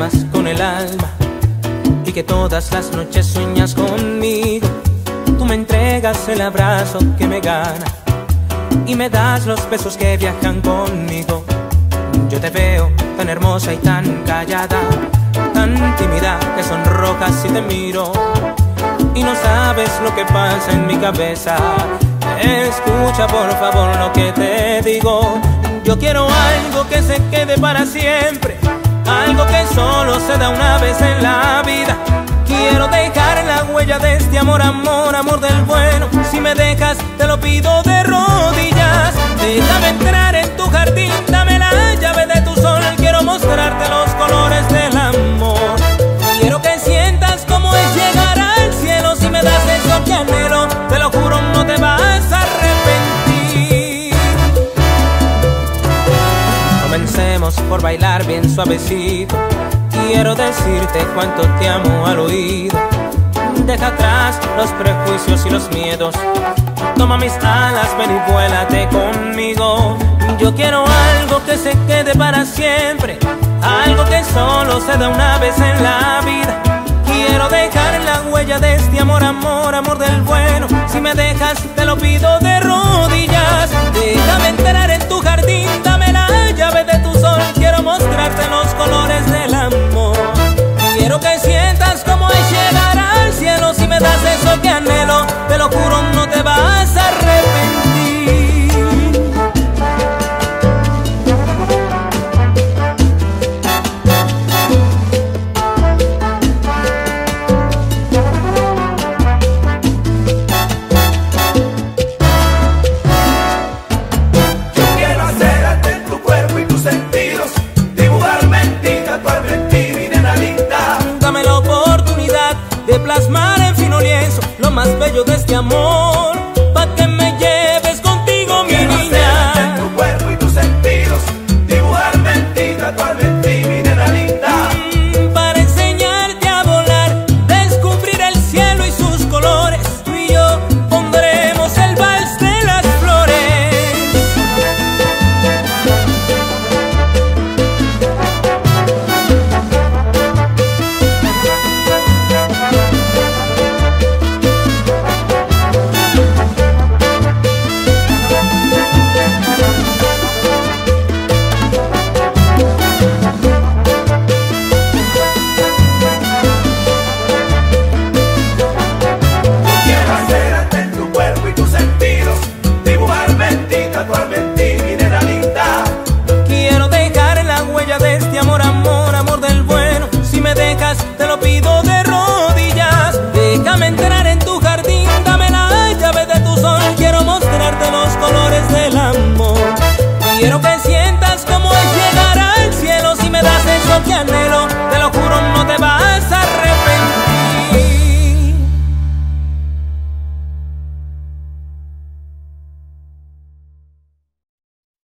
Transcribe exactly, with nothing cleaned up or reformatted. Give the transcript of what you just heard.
llamas con el alma y que todas las noches sueñas conmigo. Tú me entregas el abrazo que me gana y me das los besos que viajan conmigo. Yo te veo tan hermosa y tan callada, tan tímida que sonrojas si te miro, y no sabes lo que pasa en mi cabeza. Escucha por favor lo que te digo. Yo quiero algo que se quede para siempre, algo que solo se da una vez en la vida. Quiero dejar la huella de este amor, amor, amor del bueno. Si me dejas, te lo pido de rodillas. Déjame entrar en tu jardín, dame la llave de tu sol. Quiero mostrarte los colores del amor. Quiero que sientas cómo es llegar al cielo. Si me das eso que anhelo, te lo juro, no te vas a arrepentir. Comencemos por bailar bien suavecito. Quiero decirte cuánto te amo al oído. Deja atrás los prejuicios y los miedos. Toma mis alas, ven y vuélate conmigo. Yo quiero algo que se quede para siempre, algo que solo se da una vez en la vida. Quiero dejar la huella de este amor, amor, amor del bueno. Si me dejas, te lo pido de rodillas.